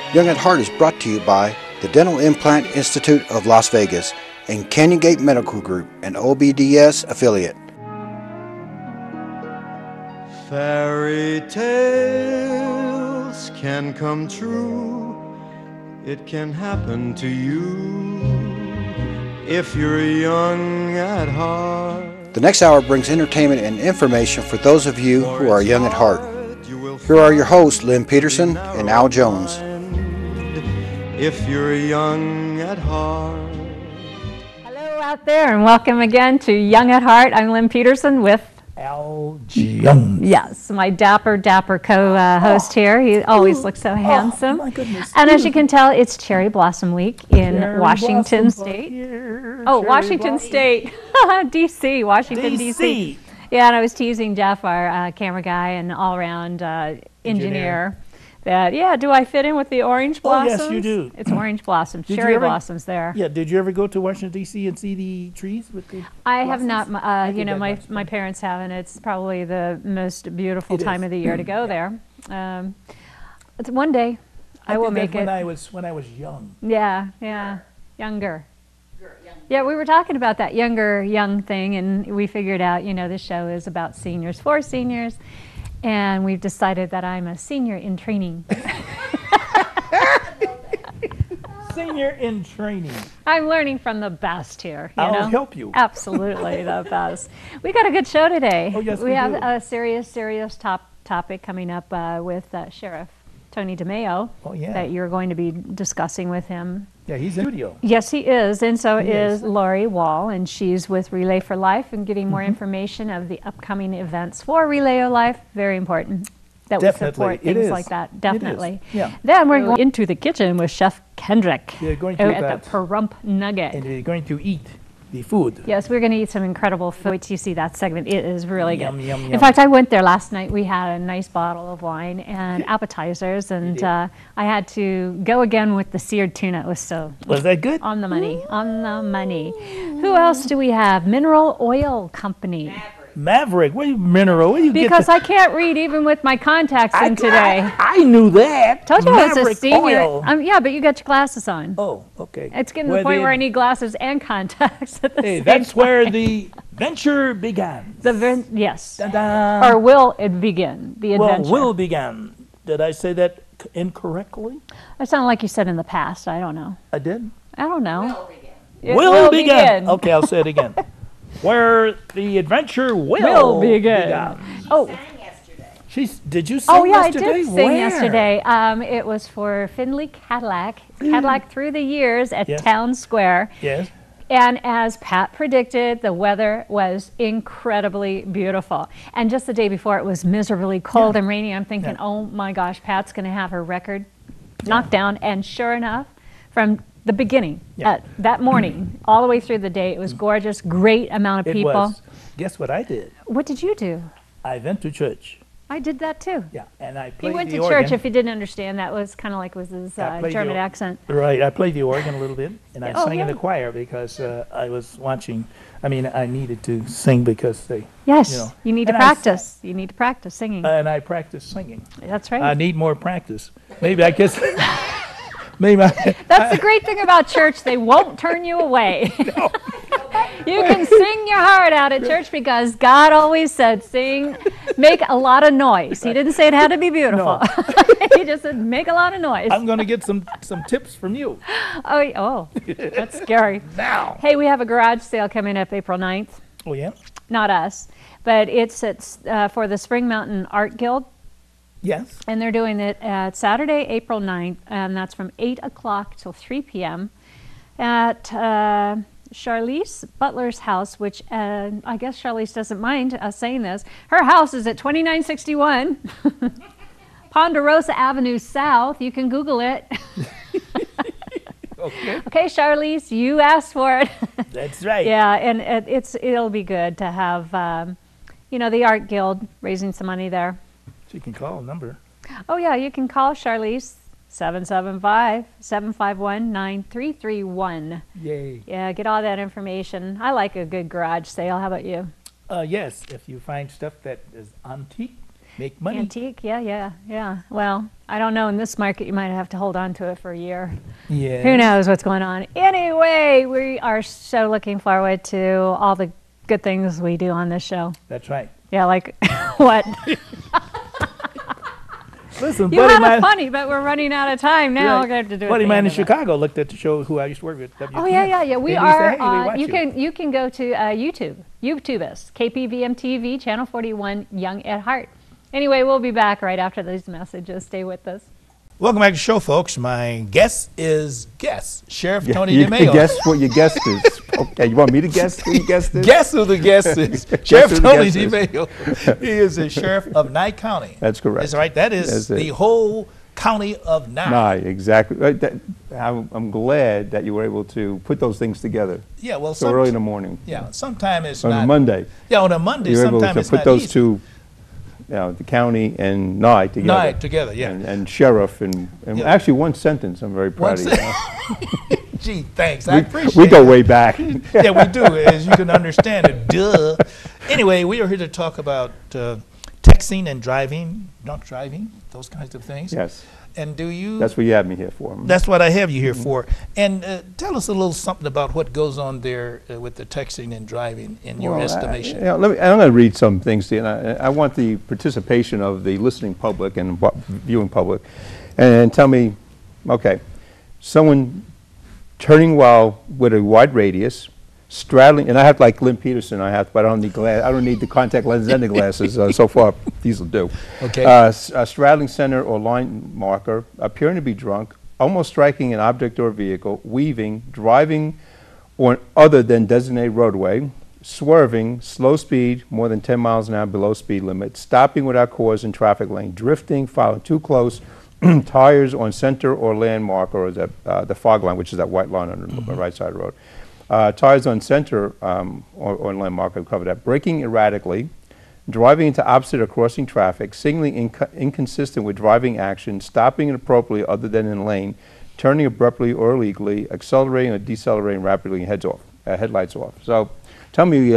Young at Heart is brought to you by the Dental Implant Institute of Las Vegas and Canyon Gate Medical Group, an OBDS affiliate. Fairy tales can come true. It can happen to you if you're young at heart. The next hour brings entertainment and information for those of you who are young at heart. Here are your hosts, Lynn Peterson and Al Jones. If you're young at heart. Hello out there, and welcome again to Young at Heart. I'm Lynn Peterson with Al Jones. Yes, my dapper co-host here. He always looks so handsome. Oh, my goodness. And as you can tell, it's Cherry Blossom Week in Washington State. Washington State. D.C., Washington, D.C. Yeah, and I was teasing Jeff, our camera guy and all-around engineer. That, do I fit in with the orange blossoms? Oh, yes, you do. It's orange blossoms, cherry blossoms there. Yeah, did you ever go to Washington, D.C. and see the trees with the I have not, my parents haven't. It's probably the most beautiful time of the year to go there. It's one day I will make it. When I was young. Yeah, younger. Yeah, we were talking about that young thing, and we figured out, this show is about seniors, for seniors. And we've decided that I'm a senior in training. Senior in training. I'm learning from the best here. I'll help you. Absolutely, the best. We got a good show today. Oh, yes, we have a serious topic coming up with Sheriff Tony DeMeo that you're going to be discussing with him. Yeah, he's in the studio. Yes, he is, and so is Laurie Wall, and she's with Relay for Life and getting more information of the upcoming events for Relay of Life. Very important that we support things like that. Definitely. Yeah. Then we're going into the kitchen with Chef Kendrick at the Pahrump Nugget. And we're going to eat the food. Yes, we're going to eat some incredible food. Wait till you see that segment. It is really good. Yum, yum, in yum. fact, I went there last night. We had a nice bottle of wine and appetizers, and I had to go again with the seared tuna. It was so... Was that good? On the money. On the money. Who else do we have? Mineral Oil Company. Maverik. What are you, mineral? What do you because I can't read even with my contacts in today. I knew that. Told you I was a Maverik senior. Oil. Yeah, but you got your glasses on. Oh, okay. It's getting to the point where I need glasses and contacts at the same that's time. where the venture began. Yes. Da-da. Or will it begin, the adventure? Will began. Did I say that incorrectly? It sounded like you said in the past. I don't know. I did? I don't know. Will begin. Okay, I'll say it again. Where the adventure will begin. Oh, did you sing yesterday? I did sing yesterday. It was for Findlay Cadillac through the years at Town Square. Yes. And as Pat predicted, the weather was incredibly beautiful. And just the day before, it was miserably cold and rainy. I'm thinking, oh my gosh, Pat's going to have her record knocked down. And sure enough, from the beginning, that morning, all the way through the day, it was gorgeous, great amount of people. It was. Guess what I did? What did you do? I went to church. I did that too. Yeah, and I played the organ. He went to church, if you didn't understand. That was kind of like with his German accent. Right, I played the organ a little bit, and I sang in the choir because I was watching. I mean, I needed to sing because they... Yes, you need to practice. You need to practice singing. And I practiced singing. That's right. I need more practice. Maybe I guess... That's the great thing about church. They won't turn you away. No. You can sing your heart out at church because God always said, make a lot of noise. He didn't say it had to be beautiful. No. He just said, make a lot of noise. I'm going to get some tips from you. Oh, that's scary. Now. Hey, we have a garage sale coming up April 9th. Oh, yeah? Not us, but it's for the Spring Mountain Art Guild. Yes. And they're doing it at Saturday, April 9th, and that's from 8 o'clock till 3 p.m. at Charlize Butler's house, which I guess Charlize doesn't mind us saying this. Her house is at 2961 Ponderosa Avenue South. You can Google it. Okay, Charlize, you asked for it. That's right. Yeah, and it'll be good to have, the Art Guild raising some money there. So you can call a number. Oh, yeah, you can call Charlize, 775-751-9331. Yay. Yeah, get all that information. I like a good garage sale. How about you? Yes, if you find stuff that is antique. make money. Antique, yeah. Well, I don't know. In this market, you might have to hold on to it for a year. Yeah. Who knows what's going on? Anyway, we are so looking forward to all the good things we do on this show. That's right. Yeah, like what? Listen, You have funny, but we're running out of time now. We're going to have to do it. Buddy mine in Chicago looked at the show who I used to work with. Oh yeah. We are. You can go to YouTube us, KPVM-TV, Channel 41, Young at Heart. Anyway, we'll be back right after these messages. Stay with us. Welcome back to the show, folks. My guest is Sheriff Tony DeMeo. Guess what your guest is. Okay, you want me to guess who your guest is? Guess who the guest is. Sheriff Tony DeMeo. He is the sheriff of Nye County. That's correct. That's right. That is the whole county of Nye. Nye, exactly. I'm glad that you were able to put those things together. Yeah, well, so early in the morning. Yeah, sometimes it's on not. a Monday. Yeah, on a Monday, you were able sometimes to put those two, the county and Nye together. Nye together, yeah. And sheriff and actually one sentence. I'm very proud of you. Gee, thanks. I appreciate it. We go way back. Yeah, we do, as you can understand it. Duh. Anyway, we are here to talk about texting and driving, drunk driving, those kinds of things. Yes. And do you? That's what you have me here for. That's what I have you here for. And tell us a little something about what goes on there with the texting and driving in your estimation. I'm going to read some things to you. And I want the participation of the listening public and viewing public. And tell me, okay, someone turning while with a wide radius, straddling, and I have like Lynn Peterson, but I don't need I don't need the contact lenses and the glasses. So far, these will do. Okay. A straddling center or line marker, appearing to be drunk, almost striking an object or vehicle, weaving, driving on other than designated roadway, swerving, slow speed, more than 10 miles an hour below speed limit, stopping without cause in traffic lane, drifting, following too close, tires on center or land marker, or the fog line, which is that white line on the right side of the road. Tires on center or land marker, cover that. Braking erratically, driving into opposite or crossing traffic, signaling inconsistent with driving action, stopping inappropriately other than in lane, turning abruptly or illegally, accelerating or decelerating rapidly, headlights off. So tell me,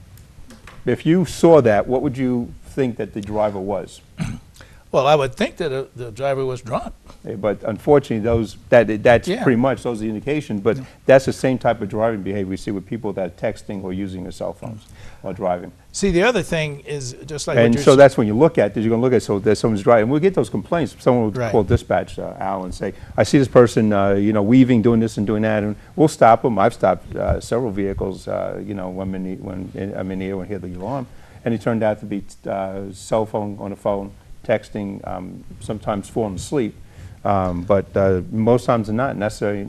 if you saw that, what would you think that the driver was? Well, I would think that the driver was drunk. But unfortunately, that's pretty much those are the indications. But that's the same type of driving behavior we see with people that are texting or using their cell phones while driving. See, the other thing is just like. And so that's when you look at this. You're going to look at so there's someone's driving. And we'll get those complaints. Someone will call dispatch, Al, and say, "I see this person, weaving, doing this and doing that," and we'll stop them. I've stopped several vehicles, when I'm in the air and hear the alarm, and it turned out to be cell phone on the phone. Texting, sometimes falling asleep, but most times they're not necessarily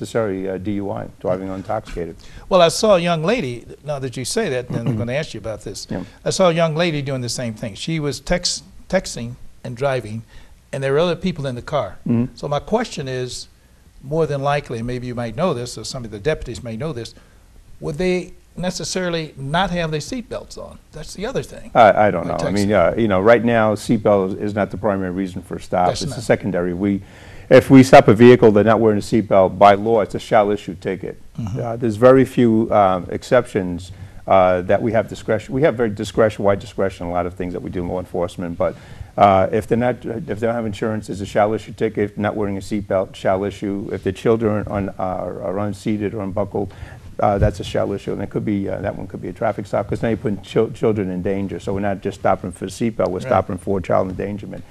DUI, driving intoxicated. Well, I saw a young lady, now that you say that, then I'm going to ask you about this. Yeah. I saw a young lady doing the same thing. She was texting and driving, and there were other people in the car. So my question is, more than likely, maybe you might know this, or some of the deputies may know this, would they necessarily not have their seatbelts on? That's the other thing. I don't know. I mean, right now, seatbelt is not the primary reason for a stop. It's a secondary. If we stop a vehicle, they're not wearing a seatbelt, by law, it's a shall issue ticket. There's very few exceptions that we have discretion. We have very wide discretion on a lot of things that we do in law enforcement, but if they don't have insurance, it's a shall issue ticket. If not wearing a seatbelt, shall issue. If the children are unseated or unbuckled, that's a shall issue, and it could be that one could be a traffic stop, because now you're putting children in danger. So we're not just stopping for the seatbelt; we're stopping for child endangerment.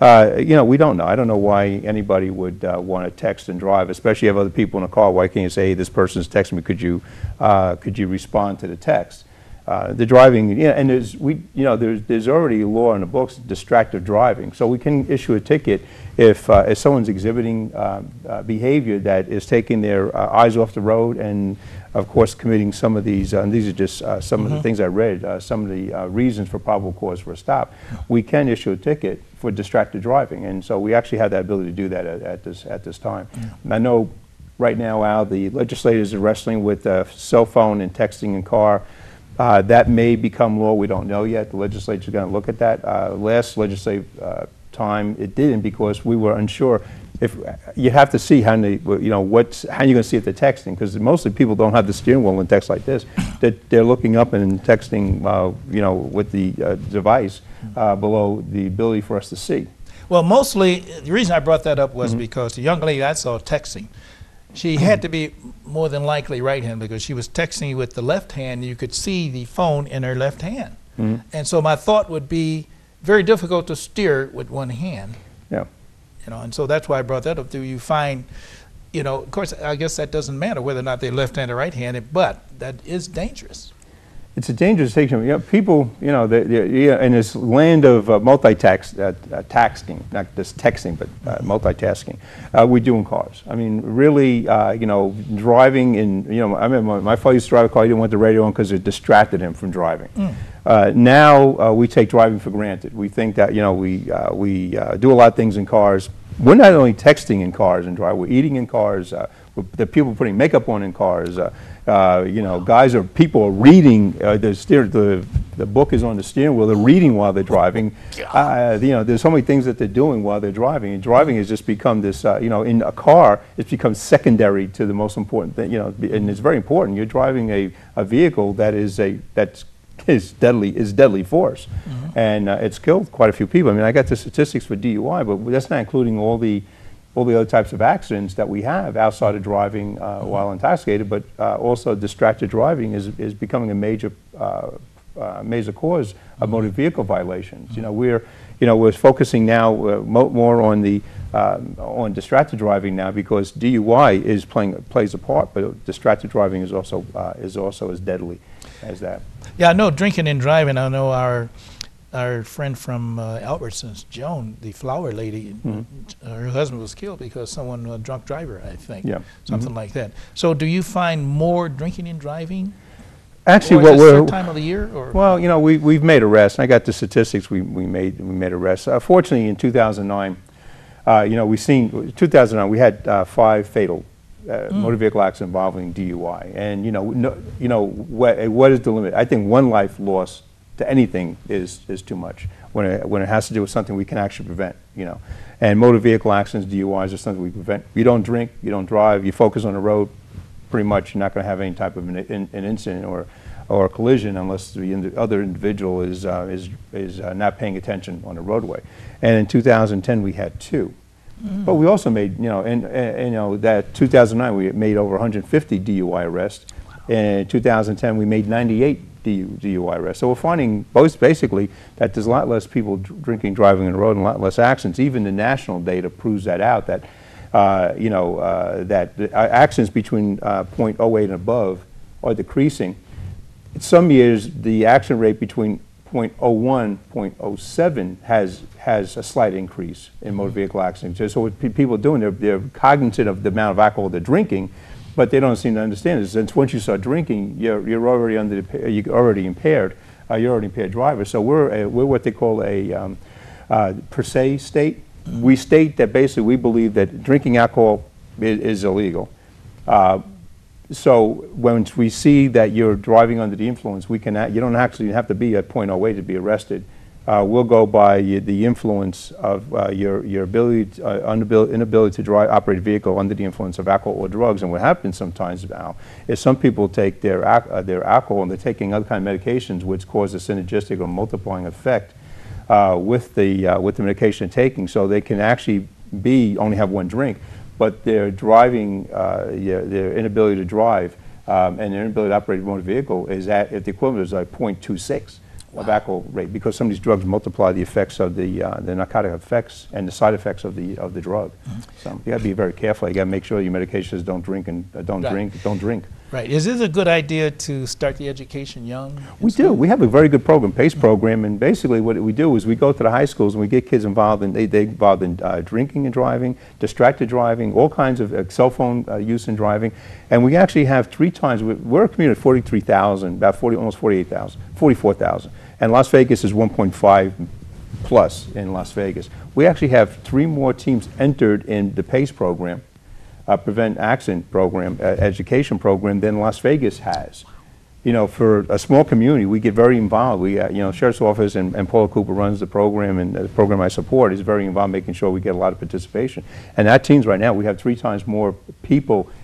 We don't know. I don't know why anybody would want to text and drive, especially if you have other people in the car. Why can't you say, "Hey, this person's texting me. Could you respond to the text?" The driving, and there's already a law in the books, distracted driving. So we can issue a ticket if someone's exhibiting behavior that is taking their eyes off the road, and of course committing some of these, and these are just some of the things I read, some of the reasons for probable cause for a stop. We can issue a ticket for distracted driving, and so we actually have that ability to do that at this time. And I know right now, Al, the legislators are wrestling with cell phone and texting in car. That may become law. We don't know yet. The legislature is going to look at that. Last legislative time, it didn't, because we were unsure. If you have to see how you're going to see if they're texting, because mostly people don't have the steering wheel and text like this. That they're looking up and texting, with the device. below the ability for us to see. Well, mostly, the reason I brought that up was because the young lady I saw texting, she had to be more than likely right-handed because she was texting with the left hand. You could see the phone in her left hand. And so my thought would be very difficult to steer with one hand. Yeah. You know, and so that's why I brought that up. Do you find, you know, of course, I guess that doesn't matter whether or not they're left-handed or right-handed, but that is dangerous. It's a dangerous thing. You know, people, you know, in this land of multitasking, not just texting, but multitasking, we do in cars. I mean, really, you know, driving in, you know, I remember my father used to drive a car, he didn't want the radio on because it distracted him from driving. Now we take driving for granted. We think that, you know, we do a lot of things in cars. We're not only texting in cars and driving, we're eating in cars, the people putting makeup on in cars, you know, people are reading, the book is on the steering wheel, they're reading while they're driving. You know, there's so many things that they're doing while they're driving, and driving has just become this, you know, in a car, it's become secondary to the most important thing, you know, and it's very important. You're driving a vehicle that is deadly force, and it's killed quite a few people. I mean, I got the statistics for DUI, but that's not including all the other types of accidents that we have outside of driving while intoxicated, but also distracted driving is becoming a major cause of motor vehicle violations. You know, we're focusing now more on the on distracted driving now because DUI plays a part, but distracted driving is also as deadly as that. Yeah, I know drinking and driving. I know our friend from Albertsons, Joan, the flower lady, her husband was killed because someone, a drunk driver, I think, something like that. So do you find more drinking and driving? Actually, what we're time of the year, or? Well, you know, we've made arrests. I got the statistics. We made arrests. Fortunately, in 2009, you know, 2009 we had 5 fatal motor vehicle accidents involving DUI, and you know, what is the limit? I think 1 life lost to anything is too much when it has to do with something we can actually prevent, you know. And motor vehicle accidents, DUIs, are something we prevent. You don't drink, you don't drive, you focus on the road, pretty much you're not going to have any type of an incident or a collision unless the other individual is not paying attention on the roadway. And in 2010 we had 2. But we also made, you know, and you know, that 2009 we made over 150 DUI arrests. In 2010 we made 98 DUI arrests. So we're finding basically that there's a lot less people drinking, driving on the road, and a lot less accidents. Even the national data proves that out. That you know, that accidents between 0.08 and above are decreasing. In some years, the accident rate between 0.01, 0.07 has a slight increase in motor vehicle accidents. So what people are doing, they're cognizant of the amount of alcohol they're drinking, but they don't seem to understand it. Since once you start drinking, you're already impaired. You're already impaired driver. So we're what they call a per se state. We state that basically we believe that drinking alcohol is illegal. So when we see that you're driving under the influence, you don't actually have to be at 0.08 to be arrested. We'll go by the influence of your inability to operate a vehicle under the influence of alcohol or drugs. And what happens sometimes now is some people take their alcohol and they're taking other kind of medications which cause a synergistic or multiplying effect with the medication they're taking, so they can actually only have 1 drink, but their driving, their inability to drive and their inability to operate a motor vehicle is at the equivalent is like 0.26 of alcohol rate, because some of these drugs multiply the effects of the narcotic effects and the side effects of the drug. So you got to be very careful. You got to make sure your medications don't drink and don't drink. Right. Is it a good idea to start the education young? We do. We have a very good program, PACE program, and basically what we do is we go to the high schools and we get kids involved, and they involved in drinking and driving, distracted driving, all kinds of cell phone use and driving, and we actually have 3 times. We're a community of 43,000, about almost 48,000, 44,000, and Las Vegas is 1.5 plus in Las Vegas. We actually have 3 more teams entered in the PACE program, prevent accident program, education program, than Las Vegas has. You know, for a small community, we get very involved. We, you know, Sheriff's Office and Paula Cooper runs the program, and the program I support is very involved, making sure we get a lot of participation. And at teams right now, we have 3 times more people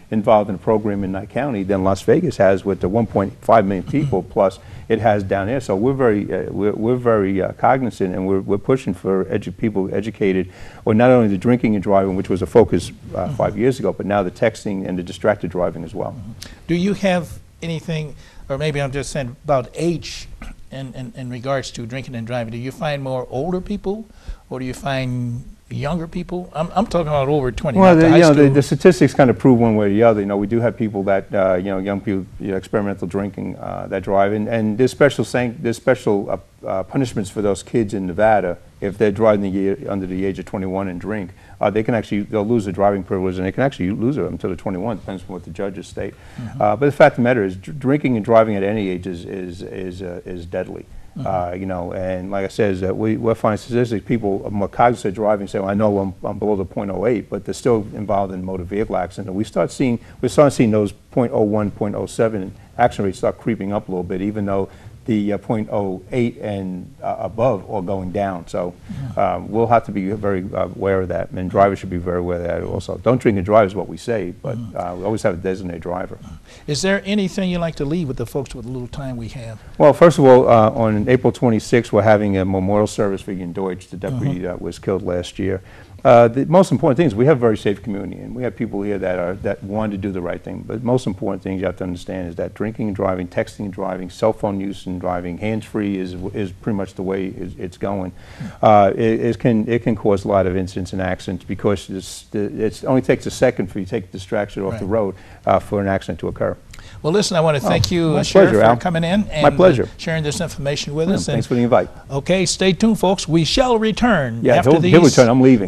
involved in a program in Nye County than Las Vegas has with the 1.5 million people plus it has down there. So we're very cognizant, and we're pushing for people educated, or not only the drinking and driving, which was a focus 5 years ago, but now the texting and the distracted driving as well. Do you have anything, or maybe I'm just saying about age in regards to drinking and driving? Do you find more older people, or do you find younger people? I'm talking about over 20. Well, the statistics kind of prove one way or the other. We do have people that young people, experimental drinking that drive, and there's special punishments for those kids in Nevada if they're driving under the age of 21 and drink. They'll lose their driving privilege, and they can actually lose it until they're 21. Depends on what the judges state. But the fact of the matter is, drinking and driving at any age is deadly. And like I said, we're finding statistics, people are more cognizant of driving, say, well, I know I'm below the 0.08, but they're still involved in motor vehicle accidents. And we're starting to see those 0.01, 0.07 accident rates start creeping up a little bit, even though the 0.08 and above are going down. So we'll have to be very aware of that, and drivers should be very aware of that also. Don't drink and drive is what we say, but we always have a designated driver. Is there anything you'd like to leave with the folks with the little time we have? Well, first of all, on April 26th, we're having a memorial service for Ian Deutsch, the deputy that was killed last year. The most important thing is we have a very safe community, and we have people here that want to do the right thing. But the most important thing you have to understand is that drinking and driving, texting and driving, cell phone use and driving, hands-free is pretty much the way it's going. It can cause a lot of incidents and accidents because it only takes a second for you to take the distraction off the road for an accident to occur. Well, listen, I want to thank you, Sheriff, for coming in and sharing this information with us. Thanks for the invite. Okay, stay tuned, folks. We shall return after these. He'll return. I'm leaving.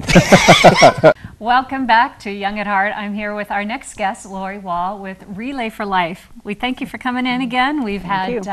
Welcome back to Young at Heart. I'm here with our next guest, Laurie Wall, with Relay for Life. We thank you for coming in again. We've had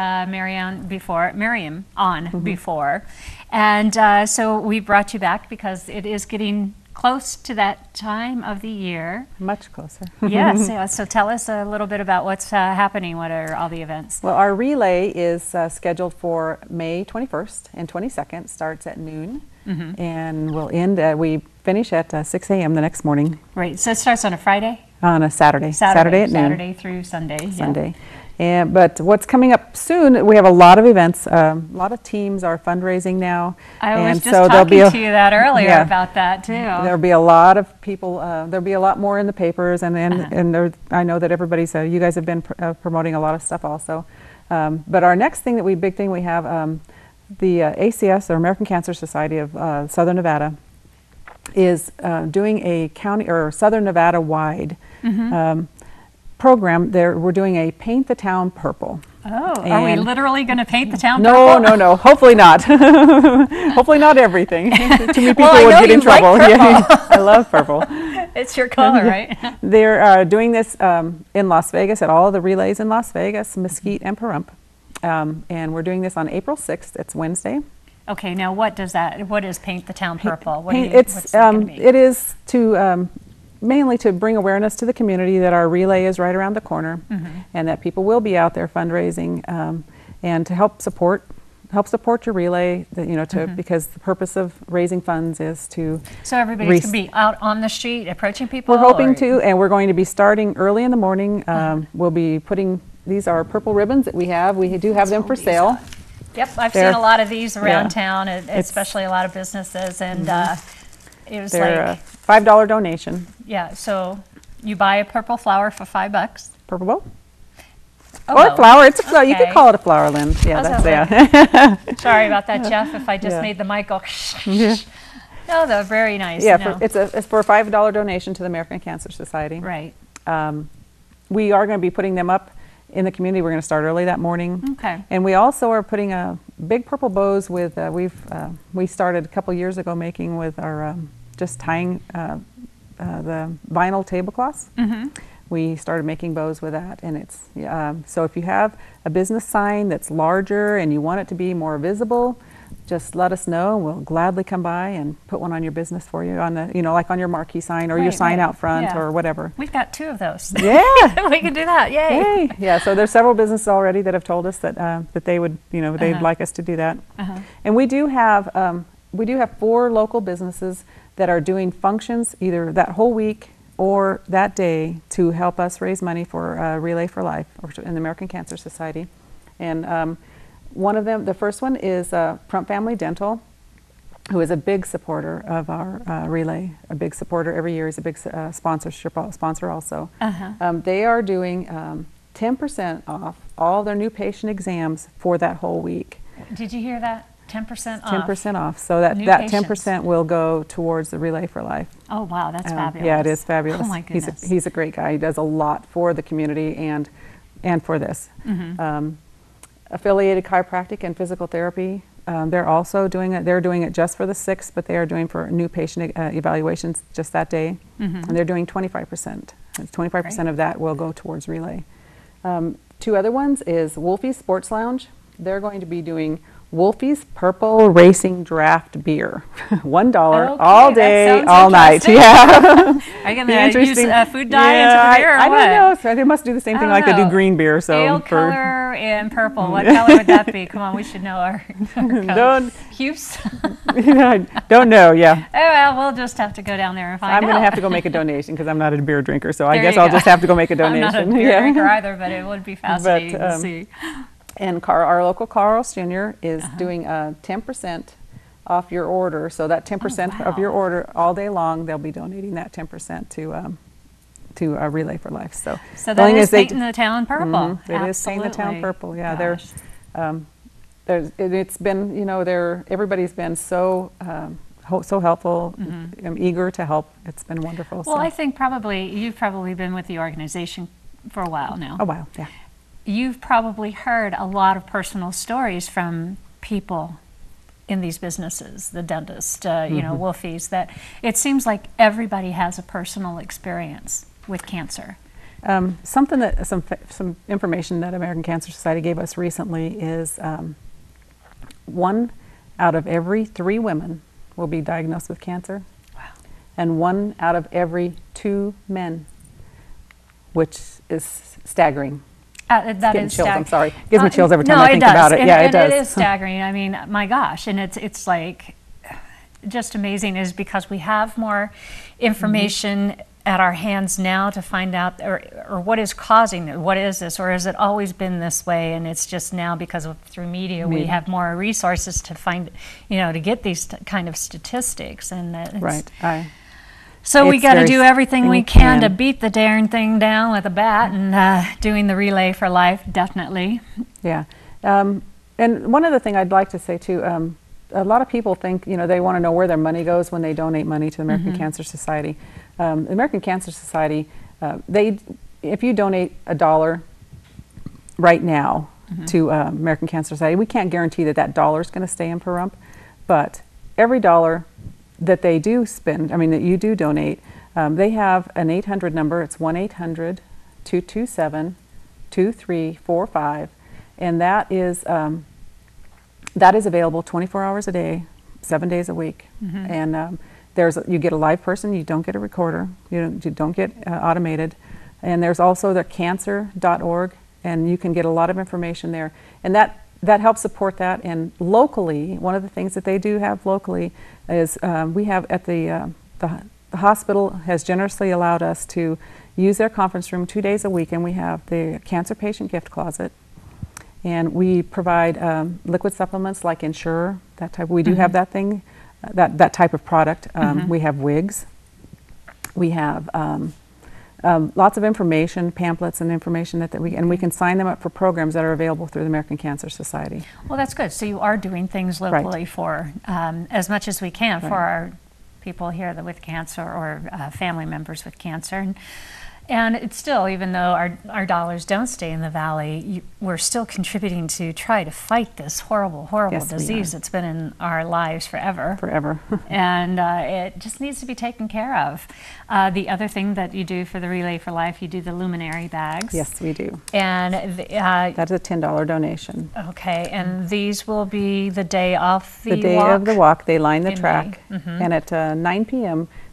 Miriam on before. And so we brought you back because it is getting close to that time of the year. Much closer. Yes. So tell us a little bit about what's happening. What are all the events? Well, our relay is scheduled for May 21st and 22nd. Starts at noon, and we'll end. We finish at 6 a.m. the next morning. Right. So it starts on a Friday. On a Saturday. Saturday at noon. Saturday through Sunday. Sunday. But what's coming up soon, we have a lot of events. A lot of teams are fundraising now. I was just talking to you that earlier about that too. There'll be a lot of people. There'll be a lot more in the papers, and I know that everybody's. You guys have been promoting a lot of stuff also. But our next thing big thing we have, the ACS, or American Cancer Society of Southern Nevada, is doing a county or Southern Nevada wide. Program there. We're doing a Paint the Town Purple. Oh, are we literally going to paint the town purple? No. Hopefully not. Hopefully not everything. Too many people would get in trouble. I love purple. It's your color, right? They're doing this in Las Vegas at all of the relays in Las Vegas, Mesquite, and Pahrump, and we're doing this on April 6th. It's Wednesday. Okay. Now, what is Paint the Town Purple? It is to mainly to bring awareness to the community that our relay is right around the corner, and that people will be out there fundraising, and to help support your relay. Because the purpose of raising funds is to. So everybody's going to be out on the street approaching people. We're hoping to, and we're going to be starting early in the morning. We'll be putting. These are purple ribbons that we have. We do have them for sale. Yep, I've seen a lot of these around town, especially a lot of businesses, and it was they're like a $5 donation. Yeah, so you buy a purple flower for $5. Purple bow? Or flower. It's a flower. You could call it a flower, Lynn. Yeah, that's Sorry about that, Jeff. If I just made the mic go. No, they're very nice. Yeah, it's for a $5 donation to the American Cancer Society. Right. We are going to be putting them up in the community. We're going to start early that morning. Okay. And we also are putting big purple bows with. We started a couple years ago making with our just tying the vinyl tablecloths. We started making bows with that, and it's so if you have a business sign that's larger and you want it to be more visible, just let us know. We'll gladly come by and put one on your business for you on the like on your marquee sign or your sign out front or whatever. We've got 2 of those. Yeah, we can do that. Yay! Yeah, so there's several businesses already that have told us that that they would they'd like us to do that, and we do have 4 local businesses that are doing functions either that whole week or that day to help us raise money for Relay for Life in the American Cancer Society. And one of them, the first one is Pahrump Family Dental, who is a big supporter of our Relay, a big supporter every year. He's a big sponsor also. They are doing 10% off all their new patient exams for that whole week. Did you hear that? 10% off. 10% off. So that 10% will go towards the Relay for Life. Oh, wow, that's fabulous. Yeah, it is fabulous. Oh, my goodness. He's a great guy. He does a lot for the community and for this. Affiliated Chiropractic and Physical Therapy, they're also doing it. They're doing it just for the 6th, but they are doing for new patient evaluations just that day. And they're doing 25%. 25% of that will go towards Relay. 2 other ones is Wolfie's Sports Lounge. They're going to be doing Wolfie's Purple Racing Draft Beer. $1 all day, all night. Yeah. Are you going to use food dye into the beer or I what? don't know. So they must do the same thing like they do green beer. So ale color and purple. What color would that be? Come on, we should know our colors. Hues? Don't know, yeah. Oh, well, we'll just have to go down there and find out. I'm going to have to go make a donation because I'm not a beer drinker. So I guess I'll just have to go make a donation. I'm not a beer drinker either, but it would be fascinating to see. And our local Carl's Jr. is doing 10% off your order. So that 10% of your order all day long, they'll be donating that 10% to Relay for Life. So that is painting the town purple. It is painting the town purple. Yeah, it's been, you know, everybody's been so helpful, eager to help. It's been wonderful. Well, I think you've probably been with the organization for a while now. A while, yeah. You've probably heard a lot of personal stories from people in these businesses, the dentist, you know, Wolfies, that it seems like everybody has a personal experience with cancer. Some information that American Cancer Society gave us recently is 1 out of every 3 women will be diagnosed with cancer. Wow. And 1 out of every 2 men, which is staggering. That is chills. I'm sorry. It gives me chills every time I think about it. And, yeah, it does. It is staggering. I mean, my gosh, and it's like just amazing is because we have more information at our hands now to find out or what is causing it. What is this, or has it always been this way? And it's just now because through media we have more resources to find, you know, to get these kind of statistics. And so we got to do everything we can to beat the darn thing down with a bat, and doing the Relay for Life, definitely. Yeah. And one other thing I'd like to say too, a lot of people think, you know, they want to know where their money goes when they donate money to the American Cancer Society. The American Cancer Society, if you donate $1 right now to American Cancer Society, we can't guarantee that dollar is going to stay in Pahrump, but every dollar that they do spend, that you do donate, they have an 800 number. It's 1-800-227-2345, and that is available 24 hours a day, 7 days a week. And you get a live person. You don't get a recorder. You don't get automated. And there's also the cancer.org, and you can get a lot of information there. And that helps support that. And locally, one of the things that they do have locally is we have at the hospital has generously allowed us to use their conference room 2 days a week, and we have the cancer patient gift closet. And we provide liquid supplements like Ensure, that type. We do have that thing, that type of product. We have wigs. We have lots of information, pamphlets and information and we can sign them up for programs that are available through the American Cancer Society. Well, that's good. So you are doing things locally for as much as we can for our people here with cancer or family members with cancer. And it's still, even though our dollars don't stay in the valley, we're still contributing to try to fight this horrible, horrible disease that's been in our lives forever. And it just needs to be taken care of. The other thing that you do for the Relay for Life, you do the luminary bags. Yes, we do. And that's a $10 donation. Okay, and these will be the day of the walk? The day of the walk. They line the track. And at 9 p.m.,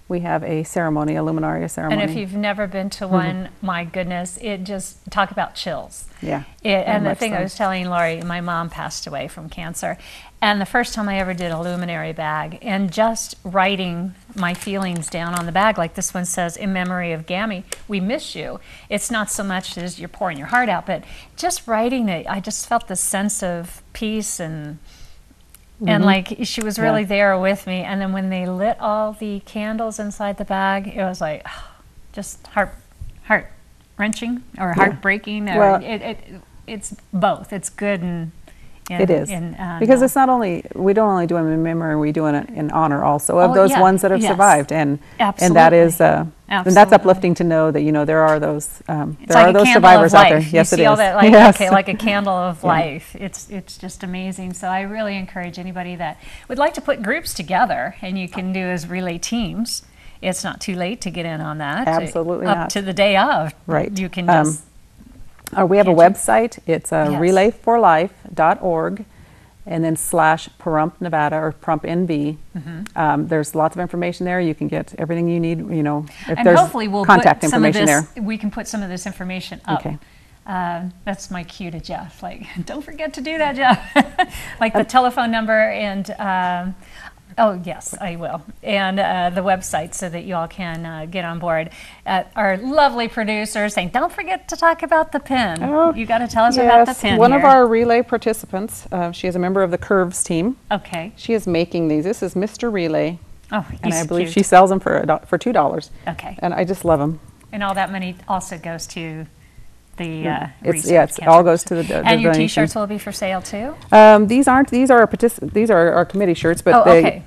we have a ceremony, a luminaria ceremony. And if you've never been to one, my goodness, it just, talk about chills. Yeah. And the thing I was telling Laurie, my mom passed away from cancer. And the first time I ever did a luminary bag, and just writing my feelings down on the bag, like this one says, in memory of Gammy, we miss you. It's not so much as you're pouring your heart out, but just writing it, I just felt this sense of peace and like she was really there with me. And then when they lit all the candles inside the bag, it was like just heart wrenching or heartbreaking. Or it's both. It's good and it is because it's not only, we don't only do them in memory, we do it in honor also of those ones that have survived, and that is and that's uplifting to know that, you know, there are those survivors out there. Yes, it is. That, like a candle of life. It's just amazing. So I really encourage anybody that would like to put groups together, and you can do as relay teams. It's not too late to get in on that. Absolutely up not. to the day of. Right. You can just. We have a website. It's relayforlife.org, and then /Pahrump, Nevada, or Pahrump NV. There's lots of information there. You can get everything you need. You know, if and there's hopefully we'll contact put some information of this, there. we can put some of this information up. Okay. That's my cue to Jeff. Like, don't forget to do that, Jeff. Like the telephone number and. Oh, yes, I will. And the website so that you all can get on board. Our lovely producer saying, don't forget to talk about the pin. Oh, you got to tell us about the pin. One of our relay participants, she is a member of the Curves team. Okay. She is making these. This is Mr. Relay. Oh, and I believe she sells them for $2. Okay. And I just love them. And all that money also goes to the it all goes to the and your T-shirts will be for sale too. These are our committee shirts, but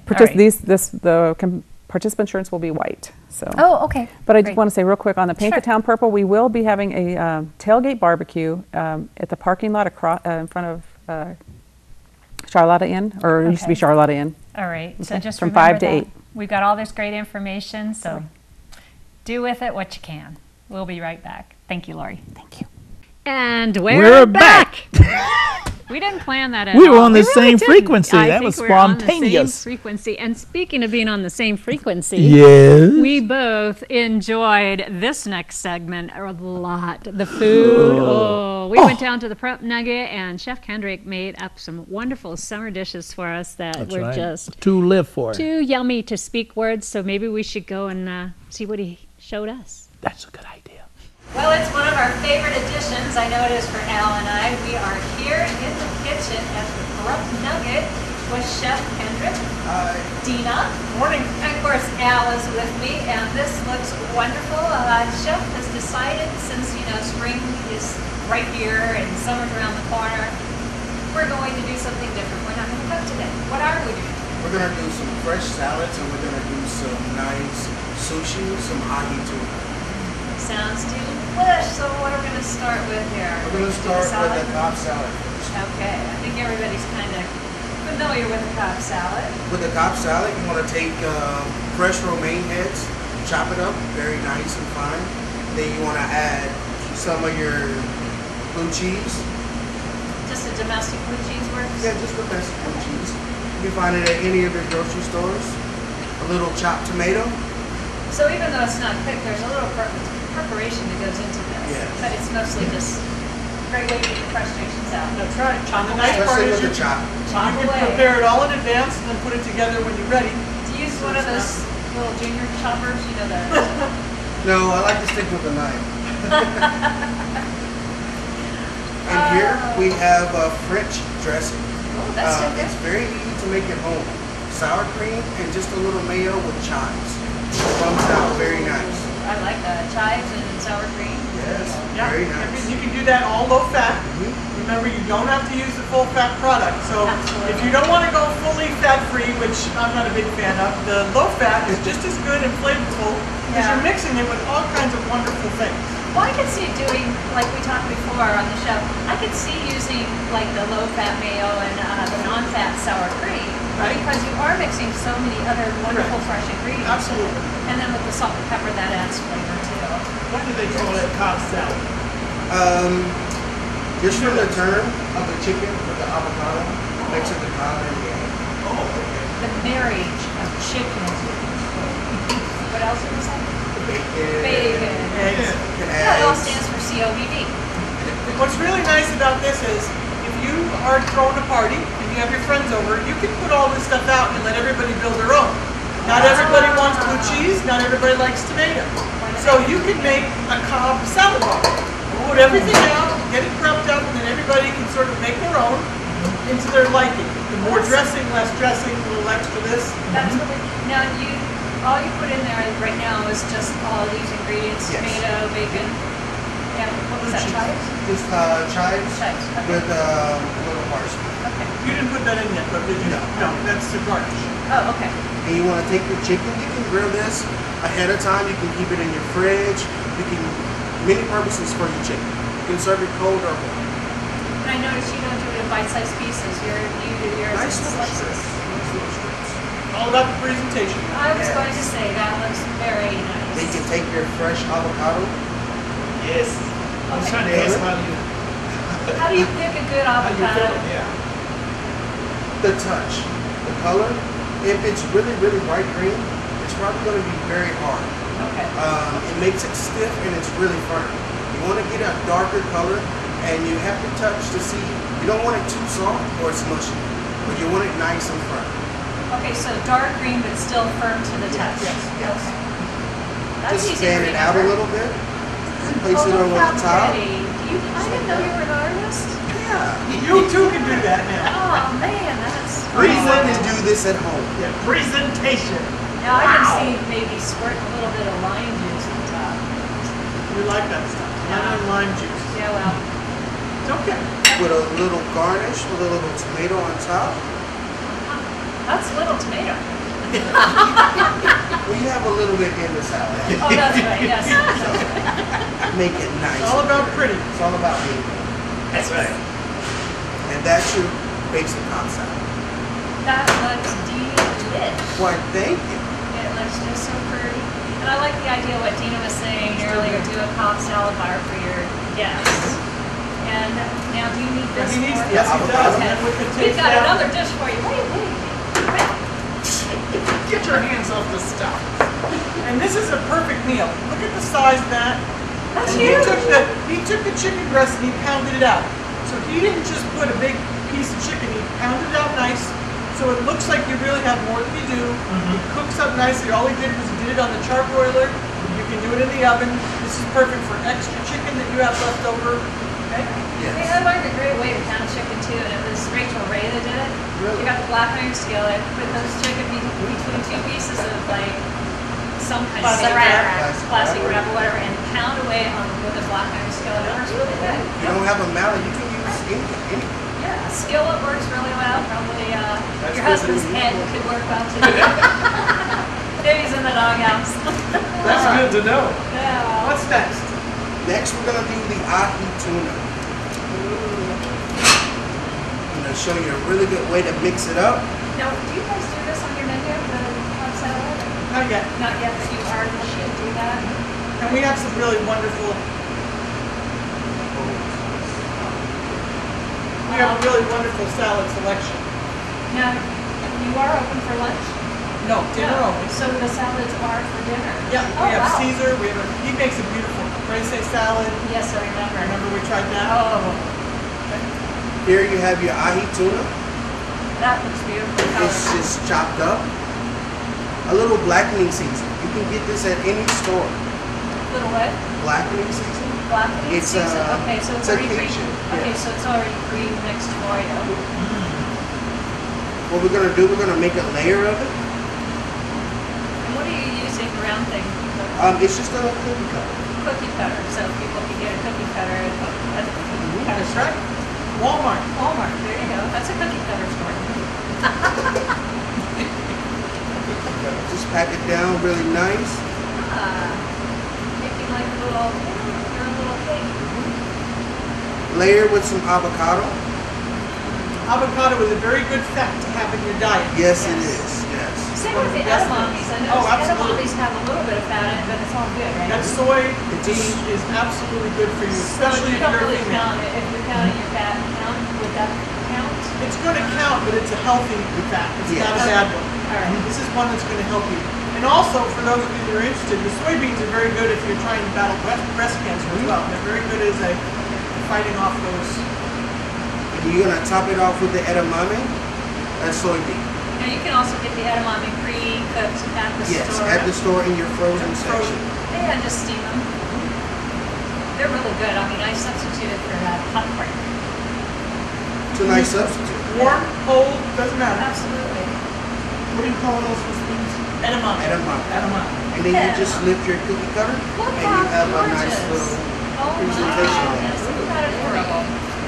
the participant shirts will be white. So. Oh, okay. But I just want to say real quick on the Paint the Town Purple, we will be having a tailgate barbecue at the parking lot in front of Charlotta Inn, or it used to be Charlotta Inn. All right. So just from 5 to 8. We've got all this great information, so do with it what you can. We'll be right back. Thank you, Laurie. Thank you. And we're back. We didn't plan that at all. We were on the same frequency. That was spontaneous. On the same frequency. And speaking of being on the same frequency, we both enjoyed this next segment a lot. The food. We went down to the Pahrump Nugget, and Chef Kendrick made up some wonderful summer dishes for us that were just to live for. Too yummy to speak words. So maybe we should go and see what he showed us. That's a good idea. Well, it's one of our favorite additions. I know it is for Al and I. We are here in the kitchen at the Pahrump Nugget with Chef Kendrick, Dina. Morning. And of course, Al is with me, and this looks wonderful. Chef has decided, since spring is right here and summer's around the corner, we're going to do something different. We're not going to cook today. What are we doing? We're going to do some fresh salads, and we're going to do some nice sushi, some ahi tuna. Sounds delish. So what are we going to start with here? We're going to start with the Cobb salad first. Okay. I think everybody's kind of familiar with the Cobb salad. With the Cobb salad, you want to take fresh romaine heads, chop it up very nice and fine. Then you want to add some of your blue cheese. Just a domestic blue cheese works? Yeah, just domestic blue cheese. You can find it at any of your grocery stores. A little chopped tomato. So even though it's not cooked, there's a little preparation that goes into this. Yes. But it's mostly just a great way to get your frustrations out. That's right. Chop The nice part is with the chop. You can prepare it all in advance and then put it together when you're ready. Do you use one of those little junior choppers? You know the. No, I like to stick with the knife. And here we have French dressing. Oh, that's so good. It's very easy to make at home. Sour cream and just a little mayo with chives. Comes out very nice. I like chives and sour cream. Yes, Yeah. very nice. You can do that all low fat. Remember, you don't have to use the full fat product. So if you don't want to go fully fat free, which I'm not a big fan of, the low fat is just as good and flavorful because you're mixing it with all kinds of wonderful things. Well, I could see doing, like we talked before on the show, I could see using like the low-fat mayo and the non-fat sour cream, right? Because you are mixing so many other wonderful fresh ingredients. Absolutely. And then with the salt and pepper, that adds flavor too. What do they call it? Cobb salad. Just from the term of the chicken with the avocado, mixing the Cobb and the egg. Oh, okay. The marriage of chicken. What else did you say? Bacon. Bacon. Eggs. Yeah, it all stands for COVV. What's really nice about this is, if you are throwing a party and you have your friends over, you can put all this stuff out and let everybody build their own. Not everybody wants blue cheese, not everybody likes tomato. So you can make a Cobb salad bar. Put everything out, get it prepped up, and then everybody can sort of make their own into their liking. The more dressing, less dressing, a little extra this. That's really, now all you put in there right now is just all these ingredients, Yes. tomato, bacon, and what was that, chives? Just chives Chives, okay. with a little parsley. Okay. You didn't put that in yet, but did you? No. No, that's the garnish. Oh, okay. And you want to take your chicken, you can grill this ahead of time. You can keep it in your fridge. You can, many purposes for your chicken. You can serve it cold or hot. And I noticed you don't do it in bite-sized pieces. You do yours Nice in little slices. strips. Nice little strips. All about the presentation. I was Yes. going to say that looks very nice. Then you can take your fresh avocado. Yes. I was trying to ask how you How do you pick a good how you avocado? feel. Yeah. The touch, the color. If it's really, really bright green, it's probably going to be very hard. Okay. It makes it stiff and it's really firm. You want to get a darker color, and you have to touch to see. You don't want it too soft or it's mushy, but you want it nice and firm. Okay, so dark green but still firm to the touch. Yes, yes. Okay. That's Just easy to fan it out a remember. little bit. Place it Oh, over look how the top. pretty. I didn't know you were an artist. Yeah. You too can do that now. Oh man, that's. Everyone can do this at home. Yeah, presentation. Now I can see maybe squirting a little bit of lime juice on top. We like that stuff. Lemon and lime juice. Yeah, well. It's okay. With a little garnish, with a little tomato on top. That's little tomato. Well, you have a little bit in the salad. Oh, that's right, yes. Make it nice. It's all about pretty. It's all about being pretty. That's right. And that's your basic concept. That looks delish. Why, thank you. It looks just so pretty. And I like the idea what Dina was saying earlier, do a Cobb salad bar for your guests. And now do you need this He needs, for? yes, he does. Okay. And we can We've take got that. another dish for you. Wait. Get your hands off the stuff. And this is a perfect meal. Look at the size of that. That's And huge. he took the chicken breast and he pounded it out. So he didn't just put a big piece of chicken, he pounded it out nice. So it looks like you really have more than you do. It cooks up nicely. All he did was he did it on the charbroiler. You can do it in the oven. This is perfect for extra chicken that you have left over. Okay? Yes. I learned a great way to pound chicken too, and it was Rachel Ray that did it. Really? You got the black iron skillet, put those chicken between two pieces of like some kind of Plastic wrap, plastic wrap. wrap or whatever, and pound away on with a black iron skillet. It works really good. You don't have a mallet, you can use anything. Yeah, skillet works really well. Probably your good husband's to head know. could work well too. Maybe he's in the doghouse. That's good to know. Yeah. What's next? Next, we're going to do the ahi tuna. I'm going to show you a really good way to mix it up. Now, do you guys do this on your menu, the Cobb salad? Not yet. Not yet, but you are going to do that. And we have some really wonderful. We have a really wonderful salad selection. Now, you are open for lunch? No, dinner No. only. So the salads are for dinner? Yeah, Oh, we have wow. Caesar. He makes a beautiful braise salad. Yes, I remember. Remember we tried that? Oh, Here you have your ahi tuna. that looks beautiful. It's colorful. just chopped up. A little blackening season. You can get this at any store. Little what? Blackening season. Blackening It's, season? Okay, so it's it's a already Cajun, Okay, yes. so it's already pre-mixed for you. What we're going to do, we're going to make a layer of it. And what are you using round thing? It's just a cookie cutter. Cookie cutter. So people can get a cookie cutter at a cookie cutter That's store. right. Walmart. Walmart, there you go. That's a cookie cutter store. Just pack it down really nice. Making like a little, your own little cake. Layer with some avocado. Avocado is a very good fat to have in your diet. Yes, it Yes. is. Yes. Same with the Yes, edamames. I Oh, know absolutely. edamames have a little bit of fat in it, but it's all good, right? That soy just- is absolutely good for you, So especially you if don't you're a really female. count it. If you're counting your fat count, would that count? It's going to count, but it's a healthy fat. It's not a Yes. bad one. All right. This is one that's going to help you. And And also, for those of you that are interested, the soybeans are very good if you're trying to battle breast cancer as well. They're very good as a fighting off those. You're gonna top it off with the edamame and soybean. Now you can also get the edamame pre-cooked at the store. Yes, at the store in your frozen section. Yeah, just steam them. They're really good. I mean, I substituted for popcorn. It's a nice substitute. Warm, cold, doesn't matter. Absolutely. What do you call those things? Edamame. Edamame. Edamame. And then you just lift your cookie cutter Look and you have a gorgeous. nice little Oh presentation. my goodness, isn't that adorable?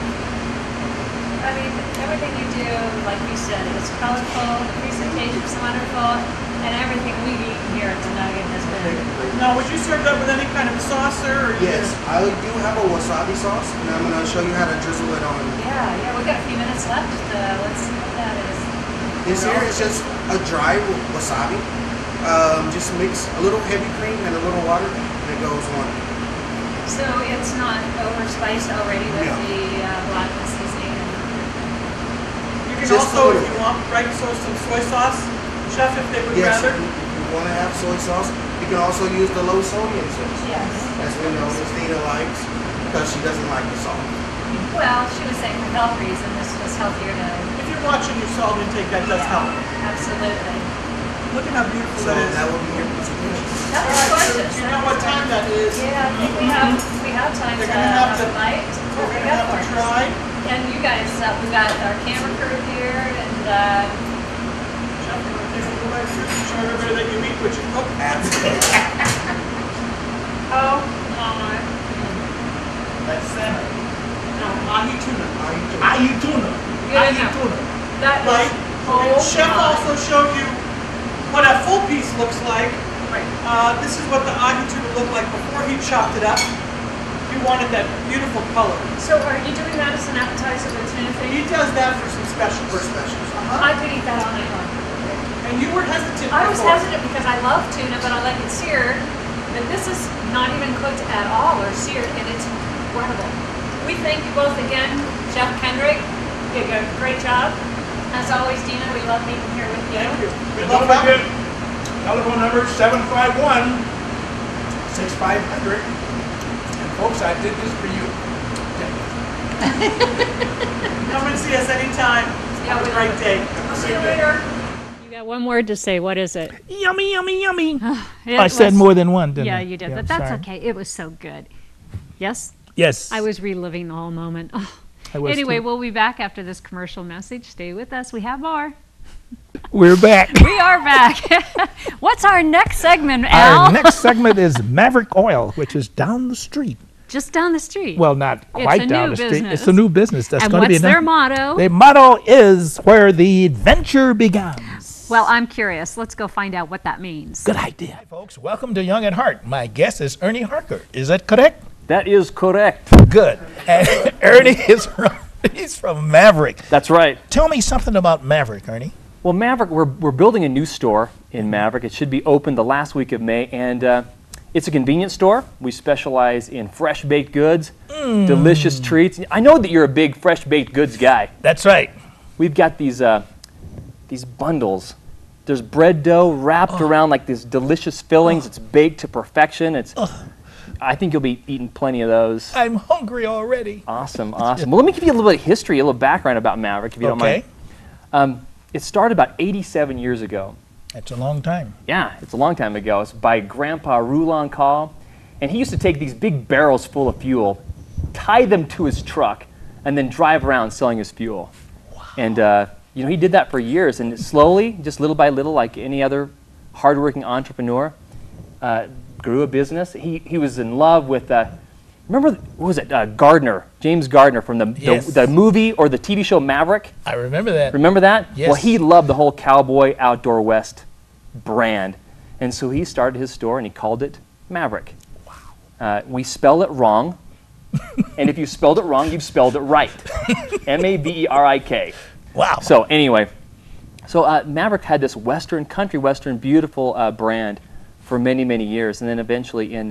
I mean, everything you do, like you said, is colorful, the presentation is wonderful, and everything we've eaten here at the Nugget has been. Now, would you serve that with any kind of a sauce, sir? Or Yes, I do have a wasabi sauce, and I'm going to show you how to drizzle it on. Yeah, we've got a few minutes left. Let's see what that is. This here is just a dry wasabi. Just mix a little heavy cream and a little water, and it goes on. So it's not overspiced already with the black seasoning. You can Just also, a if little. you want, right, so some soy sauce. Chef, if they would Yes, rather. if you want to have soy sauce, you can also use the low sodium sauce. Yes. As we know, Christina likes, because she doesn't like the salt. Well, she was saying for health reasons, this was healthier to. If you're watching your salt intake, that does help. Absolutely. Look at how beautiful So that is. that will be your presentation. That All was right, so gorgeous. do you know what time that is? Yeah, I think we have time They're to gonna have to- bite. We're going to have to try. And you guys, we've got our camera crew here, and Chef, you want to take a little extra? Show everybody that you eat what you cook. oh my. That's salmon. No, ahi tuna. Ahi tuna. Good Ahi enough. tuna. That is, Right? oh Chef my. also showed you what a full piece looks like. Right. This is what the ahi tuna looked like before he chopped it up. He wanted that beautiful color. So are you doing that as an appetizer with tuna He fish? does that for some specials. For specials. I could eat that all night long. And you were hesitant I was before. hesitant because I love tuna, but I like it seared. But this is not even cooked at all or seared, and it's incredible. We thank you both again, Chef Kendrick. You did a great job. As always, Dina, we love being here with you. Thank you. We And love don't forget, having telephone number 751-6500. And folks, I did this for you. Come and see us anytime. Yeah, Have we a great love it. day. We'll see you later. You got one word to say. What is it? Yummy, yummy, yummy. It I said was- more than one, didn't I? Yeah, you did, but that's sorry. okay. It was so good. Yes? Yes. I was reliving the whole moment. Oh. I was Anyway, too. we'll be back after this commercial message. Stay with us. We have more. We're back. We are back. What's our next segment, Al? Our next segment is Maverik Oil, which is down the street. Just down the street. Well, not It's quite a down new the street. business. It's a new business. That's and going to be what's their motto? The motto is where the adventure begins. Well, I'm curious. Let's go find out what that means. Good idea. Hi, folks. Welcome to Young at Heart. My guest is Ernie Harker. Is that correct? That is correct. Good. And Ernie is he's from Maverik. That's right. Tell me something about Maverik, Ernie. Well, Maverik, we're building a new store in Maverik. It should be open the last week of May, and it's a convenience store. We specialize in fresh baked goods, delicious treats. I know that you're a big fresh baked goods guy. That's right. We've got these bundles. There's bread dough wrapped around like these delicious fillings. It's baked to perfection. I think you'll be eating plenty of those. I'm hungry already. Awesome, awesome. Well, let me give you a little bit of history, a little background about Maverik, if you don't mind. It started about 87 years ago. That's a long time. Yeah, it's a long time ago. It's by Grandpa Rulon Call. And he used to take these big barrels full of fuel, tie them to his truck, and then drive around selling his fuel. Wow. And he did that for years. And slowly, just little by little, like any other hardworking entrepreneur, grew a business. He was in love with, remember, what was it, Gardner, James Gardner from the movie or the TV show Maverik? I remember that. Remember that? Yes. Well, he loved the whole Cowboy Outdoor West brand. And so he started his store and he called it Maverik. Wow. We spelled it wrong. And if you spelled it wrong, you've spelled it right. M-A-V-E-R-I-K. Wow. So anyway, Maverik had this Western, beautiful brand for many, many years. And then eventually in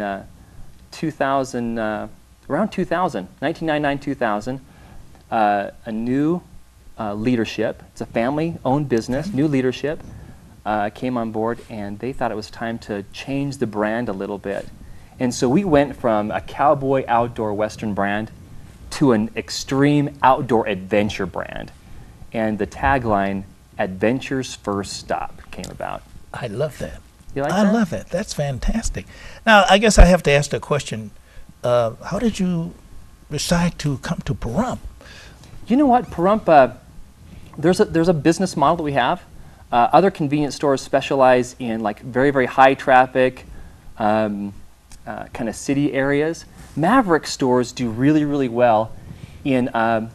2000, around 2000, 1999-2000, a new leadership, it's a family-owned business, new leadership, came on board, and they thought it was time to change the brand a little bit. And so we went from a cowboy outdoor Western brand to an extreme outdoor adventure brand. And the tagline, Adventure's First Stop, came about. I love that. You like I that? love it. That's fantastic. Now, I guess I have to ask the question, how did you decide to come to Pahrump? You know what, Pahrump, there's a business model that we have. Other convenience stores specialize in like very, very high traffic, kind of city areas. Maverik stores do really, really well in,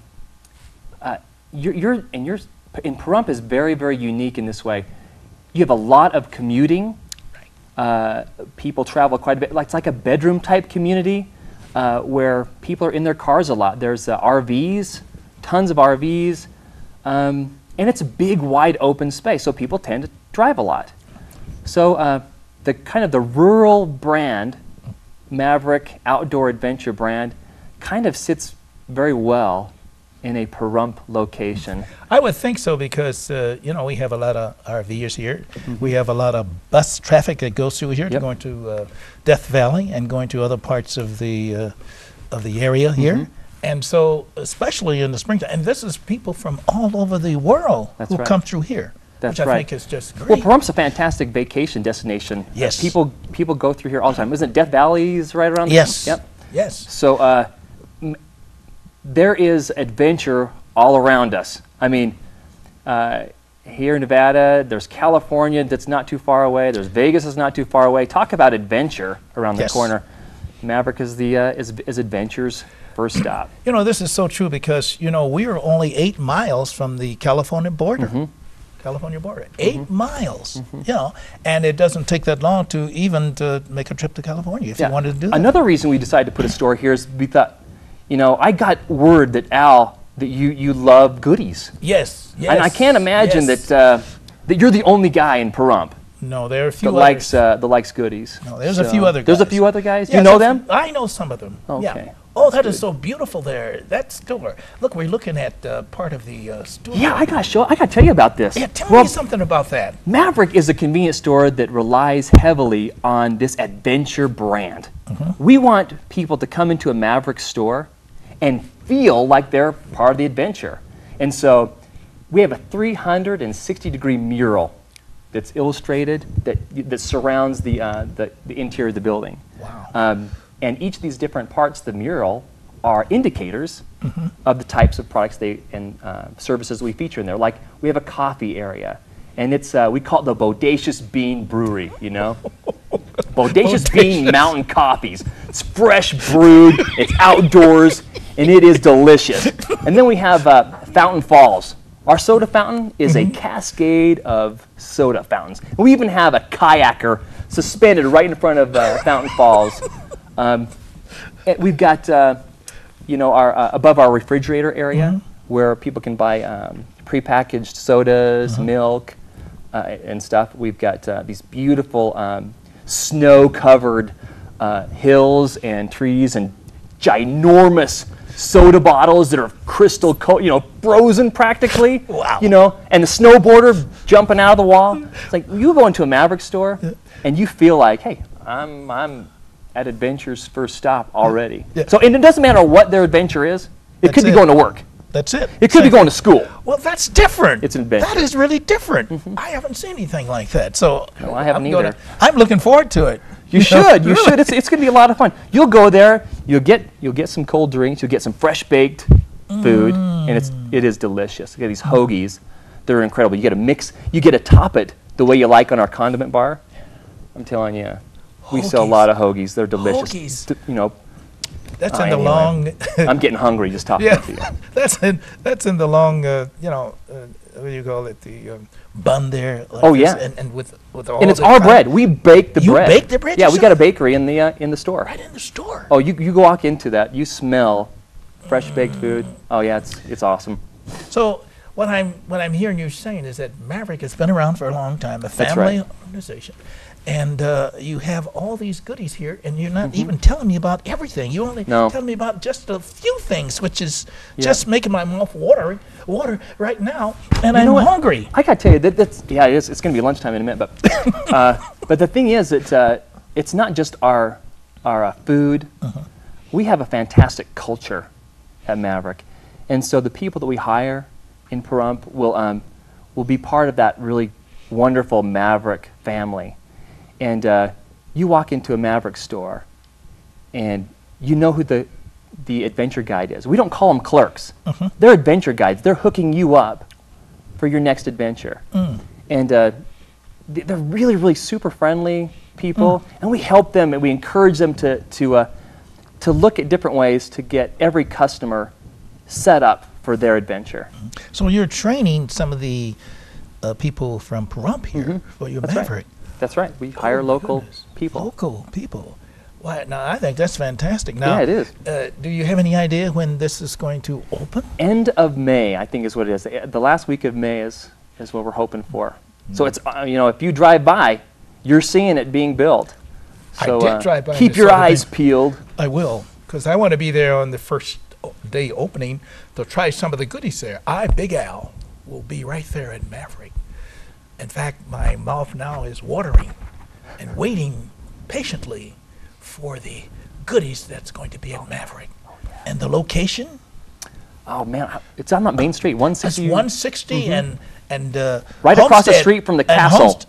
in Pahrump is very, very unique in this way. You have a lot of commuting. People travel quite a bit. It's like a bedroom type community where people are in their cars a lot. There's RVs, tons of RVs, and it's a big, wide open space, so people tend to drive a lot. So the kind of the rural brand, Maverik outdoor adventure brand, kind of sits very well in a Pahrump location. I would think so because, you know, we have a lot of RVers here. We have a lot of bus traffic that goes through here, going to Death Valley and going to other parts of the area here. And so, especially in the springtime, and this is people from all over the world who come through here. That's which right. I think is just great. Well, Pahrump's a fantastic vacation destination. Yes. People go through here all the time. Isn't Death Valley's right around Yes. there? Yep. Yes. So there is adventure all around us. I mean, here in Nevada, there's California that's not too far away. There's Vegas is not too far away. Talk about adventure around the corner. Maverik is the is adventure's first stop. You know, this is so true because, you know, we are only 8 miles from the California border. California border, 8 miles, you know, and it doesn't take that long to even to make a trip to California if you wanted to do that. Another reason we decided to put a store here is we thought, you know, I got word that Al, that you love goodies. Yes, yes. And I can't imagine that that you're the only guy in Pahrump. No, there are a few that others. likes goodies. No, there's a few other guys. There's a few other guys? Yes, you know them? I know some of them. Okay. Yeah. Oh, that is so beautiful there. That store. Look, we're looking at part of the store. Yeah, I gotta tell you about this. Yeah, tell me something about that. Maverik is a convenience store that relies heavily on this adventure brand. We want people to come into a Maverik store and feel like they're part of the adventure. And so we have a 360-degree mural that's illustrated that surrounds the interior of the building. Wow. And each of these different parts of the mural are indicators of the types of products and services we feature in there. Like we have a coffee area, and it's we call it the Bodacious Bean Brewery. You know, Bodacious Bean Mountain Coffees. It's fresh brewed, it's outdoors, and it is delicious. And then we have Fountain Falls. Our soda fountain is a cascade of soda fountains. And we even have a kayaker suspended right in front of Fountain Falls. We've got, you know, our above our refrigerator area where people can buy prepackaged sodas, milk, and stuff. We've got these beautiful snow-covered hills and trees and ginormous soda bottles that are crystal cold, you know, frozen practically. Wow. You know, and the snowboarder jumping out of the wall. It's like you go into a Maverik store and you feel like, hey, I'm at adventure's first stop already. So, and it doesn't matter what their adventure is. It could be going to work. That's it. It could be going to school. Well, that's different. It's an adventure. That is really different. I haven't seen anything like that. So no, I haven't either. I'm looking forward to it. You should. You should. It's going to be a lot of fun. You'll go there. You'll get some cold drinks. You'll get some fresh baked food, and it is delicious. You get these hoagies. They're incredible. You get a mix. You get to top it the way you like on our condiment bar. I'm telling you, we sell a lot of hoagies. They're delicious. Hoagies. You know. That's in the long. I'm getting hungry just talking to you. That's in the long. You know, what do you call it? The bun there. Like oh yeah, and with all. And it's our bread. We bake the bread. You bake the bread. Yeah, yourself? we got a bakery in the store. Right in the store. Oh, you walk into that, you smell fresh baked food. Oh yeah, it's awesome. So what I'm hearing you saying is that Maverik has been around for a long time, a family organization. And you have all these goodies here, and you're not even telling me about everything. You only tell me about just a few things, which is just making my mouth water right now, and I'm hungry. I gotta tell you, that's it's gonna be lunchtime in a minute, but the thing is that it's not just our food. We have a fantastic culture at Maverik, and so the people that we hire in Pahrump will be part of that really wonderful Maverik family. And you walk into a Maverik store, and you know who the adventure guide is. We don't call them clerks. They're adventure guides. They're hooking you up for your next adventure. And they're really, really super friendly people, and we help them and we encourage them to look at different ways to get every customer set up for their adventure. So you're training some of the people from Pahrump here for your Maverik. Right. That's right. We hire local people. Local people. Well, now I think that's fantastic. Now, yeah, it is. Do you have any idea when this is going to open? End of May, I think, is what it is. The last week of May is what we're hoping for. So it's if you drive by, you're seeing it being built. So I did drive by. Keep your eyes peeled. I will, because I want to be there on the first day opening to try some of the goodies there. Big Al, will be right there at Maverik. In fact, my mouth now is watering and waiting patiently for the goodies that's going to be at Maverik. And the location? Oh man, it's on that Main Street, 160. It's 160 and right across the street from the castle.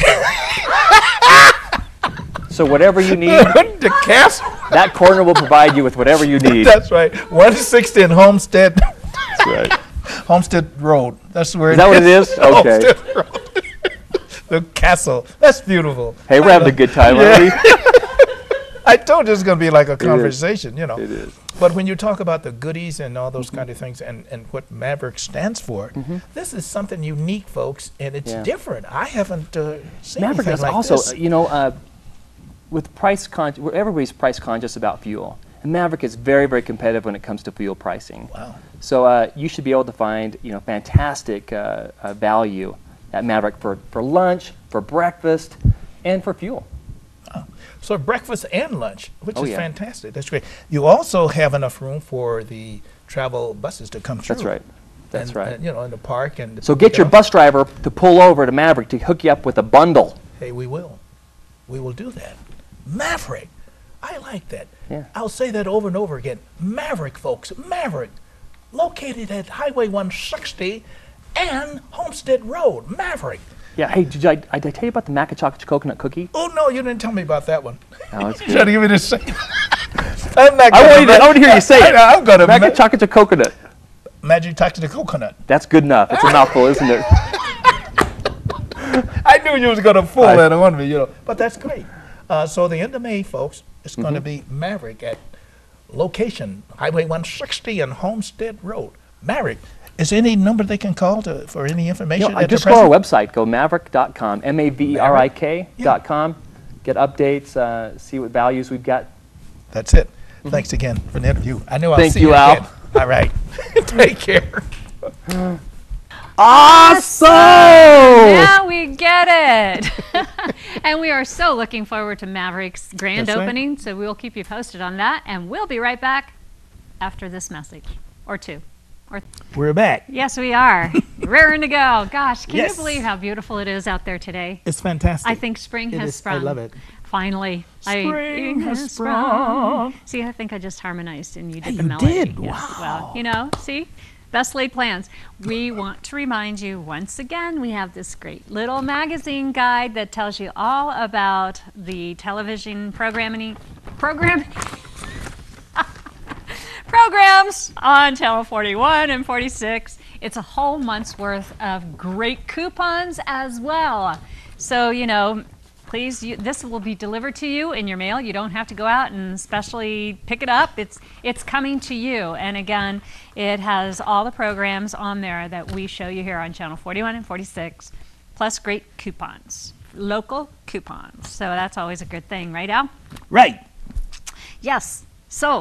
So whatever you need, the castle. That corner will provide you with whatever you need. That's right. 160 in Homestead. That's right. Homestead Road. That's where is that what it is? Okay. Homestead Road. The castle. That's beautiful. Hey, we're having a good time, aren't we? I told you it's going to be like a conversation, It is. But when you talk about the goodies and all those kind of things and what Maverik stands for, this is something unique, folks, and it's different. I haven't seen Maverik anything is like also, this. with everybody's price conscious about fuel. And Maverik is very, very competitive when it comes to fuel pricing. Wow. So you should be able to find fantastic value at Maverik for lunch, for breakfast, and for fuel. So breakfast and lunch, which is fantastic. That's great. You also have enough room for the travel buses to come through. That's right. That's right. And, in the park. And so get your bus driver to pull over to Maverik to hook you up with a bundle. Hey, we will. We will do that. Maverik. I like that. Yeah. I'll say that over and over again. Maverik, folks. Maverik. Located at Highway 160 and Homestead Road. Maverik. Yeah, hey, did I tell you about the maca chocolate coconut cookie? Oh, no, you didn't tell me about that one. Oh, that's good. Trying to give me the same. I want to hear you say it. I'm going to maca chocolate coconut. Magic chocolate coconut. That's good enough. It's a mouthful, isn't it? I knew you was going to fool that on me, But that's great. So the end of May, folks, it's going to be Maverik at location Highway 160 and Homestead Road. Maverik. Is there any number they can call for any information? Just go to our website. Go maverik.com, Maverik.com. Get updates, see what values we've got. That's it. Thanks again for the interview. I know I'll Thank see you, you Al. again. All right. Take care. Awesome! Now we get it. And we are so looking forward to Maverik's grand opening, so we'll keep you posted on that, and we'll be right back after this message, or two. We're back. Yes, we are. Raring to go. Gosh, can you believe how beautiful it is out there today? It's fantastic. I think spring has sprung. I love it. Finally. Spring has sprung. See, I think I just harmonized and you did Hey, the you melody. did? Yes. Wow. Well, see? Best laid plans. We want to remind you once again, we have this great little magazine guide that tells you all about the television programs on Channel 41 and 46. It's a whole month's worth of great coupons as well. So, please, this will be delivered to you in your mail. You don't have to go out and specially pick it up. It's coming to you. And again, it has all the programs on there that we show you here on Channel 41 and 46, plus great coupons, local coupons. So that's always a good thing, right, Al? Right. Yes. So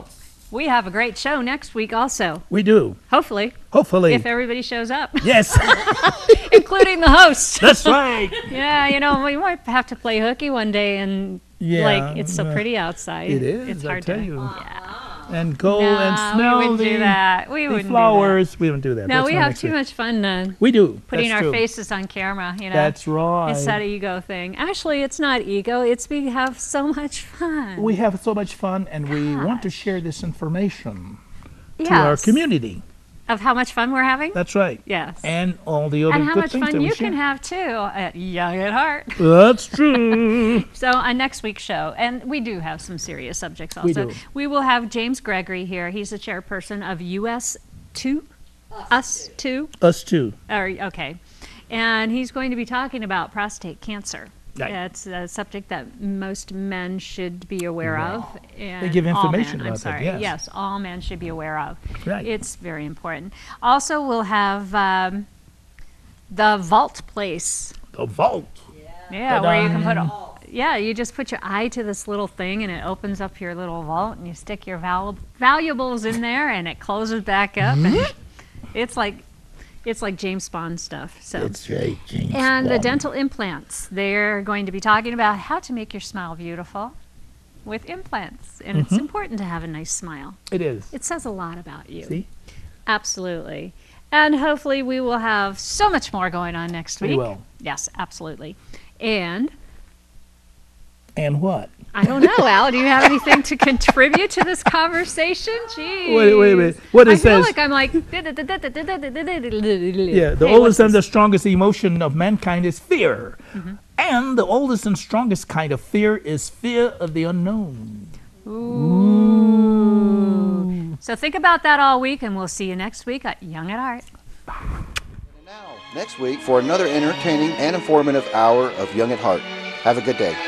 We have a great show next week also. We do. Hopefully. Hopefully. If everybody shows up. Yes. Including the host. That's right. Yeah, you know, we might have to play hooky one day and like it's so pretty outside. It is, it's I hard tell to, you. Yeah. And go No, and we smell wouldn't do that. We the wouldn't do flowers. that. We wouldn't do that. No, That's we not have next too week. much fun We do. putting That's our true. faces on camera, you know. That's right. It's that ego thing. Actually, it's not ego. It's we have so much fun. We have so much fun, and we want to share this information Yes. to our community. Of how much fun we're having? That's right. Yes. And all the other And how good much things fun that we you share. can have too at Young at Heart. That's true. So on next week's show, and we do have some serious subjects also. We do. We will have James Gregory here. He's the chairperson of US2. Us Two. Us too. Okay. And he's going to be talking about prostate cancer. Right. It's a subject that most men should be aware of. And They give all information men, about I'm sorry. that, yes. Yes, all men should be aware of. Right. It's very important. Also, we'll have the vault place. The vault. Yeah, where you can put you just put your eye to this little thing and it opens up your little vault and you stick your valuables in there and it closes back up. And it's like James Bond stuff. So It's right, James and the Bond. dental implants. They're going to be talking about how to make your smile beautiful with implants. And it's important to have a nice smile. It is. It says a lot about you. See? Absolutely. And hopefully we will have so much more going on next week. We will. Yes, absolutely. And what? I don't know, Al. Do you have anything to contribute to this conversation? Jeez. Wait. What it I feel says? like I'm like. Yeah, the oldest and the strongest emotion of mankind is fear. And the oldest and strongest kind of fear is fear of the unknown. Ooh. So think about that all week, and we'll see you next week at Young at Heart. Now, next week for another entertaining and informative hour of Young at Heart. Have a good day.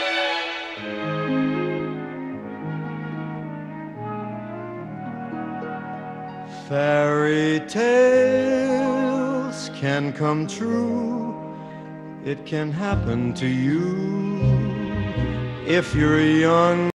Fairy tales can come true. It can happen to you if you're young.